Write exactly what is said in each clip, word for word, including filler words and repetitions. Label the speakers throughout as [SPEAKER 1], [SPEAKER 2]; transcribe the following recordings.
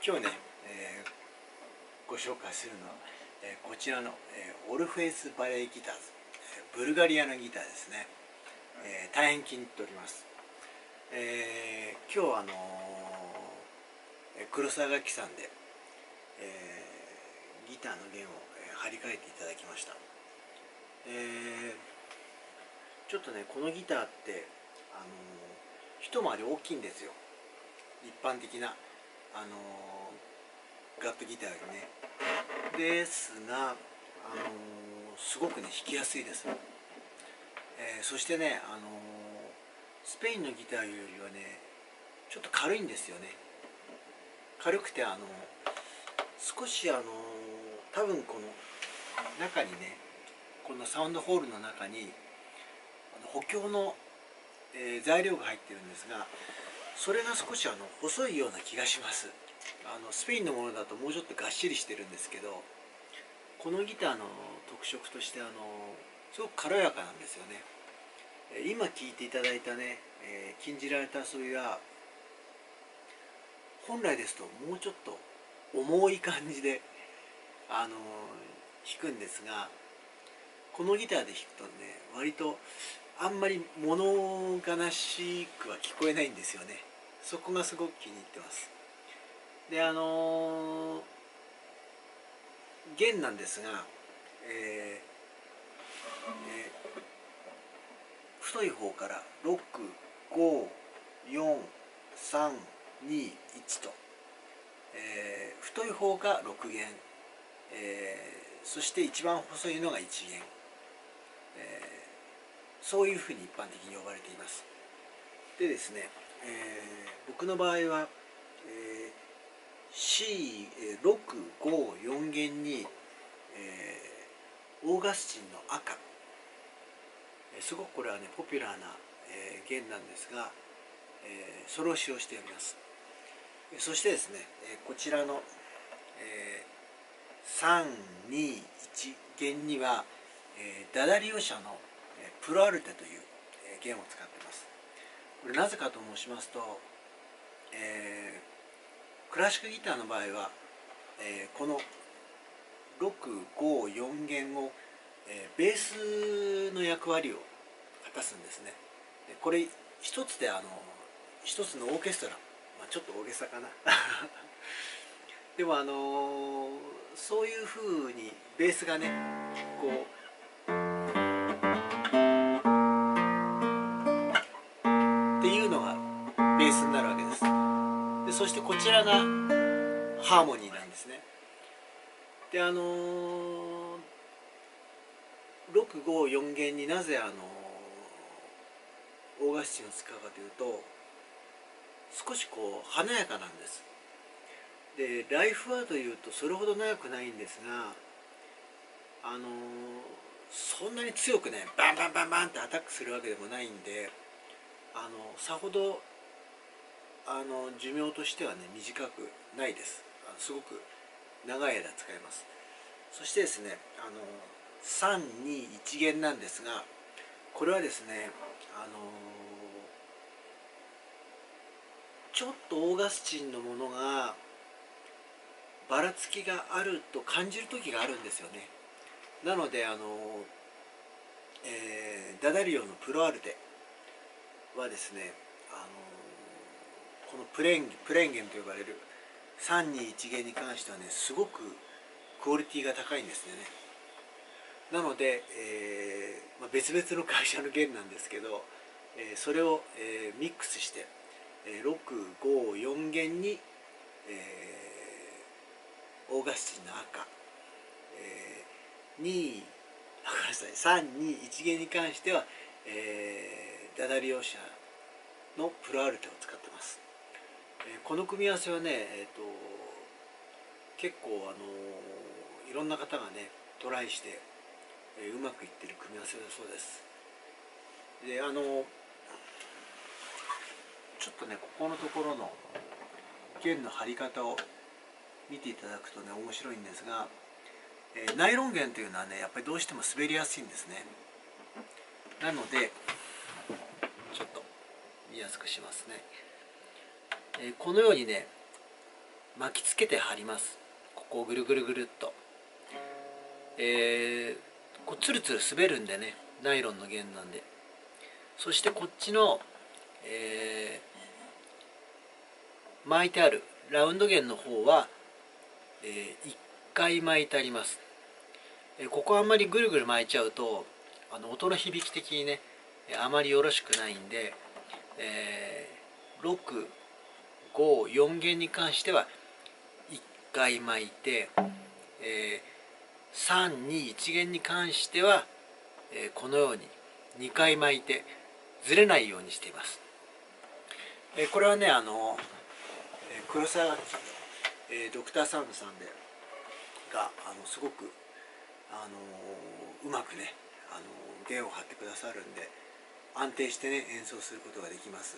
[SPEAKER 1] 今日ね、えー、ご紹介するのは、えー、こちらの、えー、オルフェイスバレエギターズ、えー、ブルガリアのギターですね、えー、大変気に入っております。えー、今日はあのー、黒沢楽器さんで、えー、ギターの弦を、えー、張り替えていただきました。えー、ちょっとねこのギターって、あのー、一回り大きいんですよ、一般的な、あのー、ガットギターよりね。ですが、あのー、すごくね弾きやすいです。えー、そしてね、あのー、スペインのギターよりはねちょっと軽いんですよね。軽くて、あのー、少しあのー、多分この中にね、このサウンドホールの中にあの補強の、えー、材料が入ってるんですが、それが少しあの細いような気がします。あのスペインのものだともうちょっとがっしりしてるんですけど、このギターの特色としてあのすごく軽やかなんですよね。今聴いていただいたね、えー、禁じられた遊びは本来ですともうちょっと重い感じで、あの弾くんですが、このギターで弾くとね割とあんまり物悲しくは聞こえないんですよね。そこがすごく気に入ってます。で、あのー、弦なんですが、えーえー、太い方からろく、ご、よん、さん、に、いちと、えー、太い方がろく弦、えー、そして一番細いのがいち弦、えー、そういうふうに一般的に呼ばれています。でですね、えー、僕の場合は、えー、シーろく、ご、よん弦に、えー、オーガスチンの赤、すごくこれはねポピュラーな、えー、弦なんですが、えー、それを使用しております。そしてですね、えー、こちらの、えー、さん、に、いち弦には、えー、ダダリオ社の、えー、プロアルテという、えー、弦を使っています。これなぜかと申しますと、えー、クラシックギターの場合は、えー、このろく、ご、よん弦を、えー、ベースの役割を果たすんですね。でこれ一つであの一つのオーケストラ、まあ、ちょっと大げさかなでもあのー、そういうふうにベースがねこうっていうのがベースになるわけです。でそしてこちらがハーモニーなんですね。であのー、ろく、ご、よん弦になぜあのー、オーガスチンを使うかというと、少しこう華やかなんです。でライフはというとそれほど長くないんですが、あのー、そんなに強くねバンバンバンバンってアタックするわけでもないんで、あのさほどあの寿命としてはね短くないです。あのすごく長い間使えます。そしてですね、あのさん、に、いち弦なんですが、これはですね、あのちょっとオーガスチンのものがばらつきがあると感じる時があるんですよね。なのであの、えー、ダダリオのプロアルテはですね、あのこのプレーンプレーン弦と呼ばれるさんにいち弦に関してはねすごくクオリティが高いんですね。なので、えーまあ、別々の会社の弦なんですけど、えー、それを、えー、ミックスして、えー、ろく、ご、よん弦に、えー、オーガスチンの赤、えー、にごめんなさいさんにいち弦に関しては、えー、ダダリオ社のプロアルテを使ってます。えー、この組み合わせはね、えー、と結構、あのー、いろんな方がねトライしてえー、うまくいってる組み合わせだそうです。であのちょっとねここのところの弦の張り方を見ていただくとね面白いんですが、えー、ナイロン弦というのはねやっぱりどうしても滑りやすいんですね。なのでちょっと見やすくしますね。えー、このようにね巻きつけて貼ります。ここをぐるぐるぐるっと、えー、こうツルツル滑るんでね、ナイロンの弦なんで。そしてこっちの、えー、巻いてあるラウンド弦の方は、えー、いっかい巻いてあります。えー、ここあんまりぐるぐる巻いちゃうとあの音の響き的にねあまりよろしくないんで、えー、ろく、ご、よん弦に関してはいっかい巻いて、えー、さん、に、いち弦に関しては、えー、このようににかい巻いてずれないようにしています。えー、これはねあの黒沢楽器、えー、ドクターサウンドさんでがあのすごくあのうまくねあの弦を張ってくださるんで安定してね演奏することができます。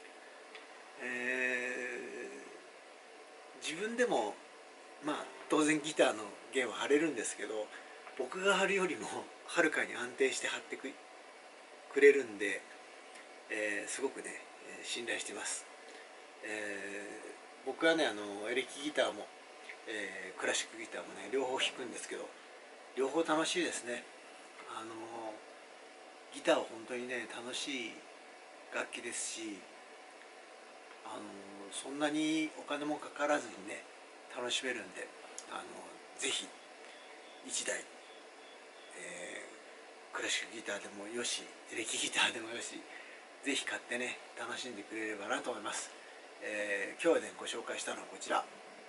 [SPEAKER 1] えー、自分でもまあ当然ギターの弦は張れるんですけど、僕が張るよりもはるかに安定して張ってくくれるんで、えー、すごくね信頼しています。えー、僕はねあのエレキギターも、えー、クラシックギターもね両方弾くんですけど、両方楽しいですね。あのギターは本当にね楽しい楽器ですし、あのそんなにお金もかからずにね楽しめるんで、あのぜひいちだい、えー、クラシックギターでもよしエレキギターでもよし、ぜひ買ってね楽しんでくれればなと思います。えー、今日ねご紹介したのはこちら、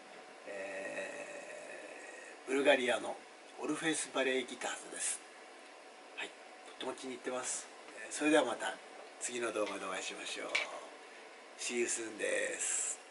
[SPEAKER 1] えー、ブルガリアのオルフェスバレエギターズです。はい、とっても気に入ってます。それではまた次の動画でお会いしましょう。See you soon です。